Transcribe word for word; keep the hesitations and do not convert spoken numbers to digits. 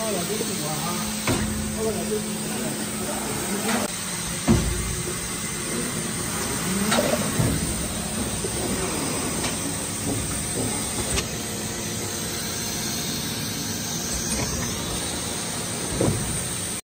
老师辛苦了啊，各位老师辛苦了。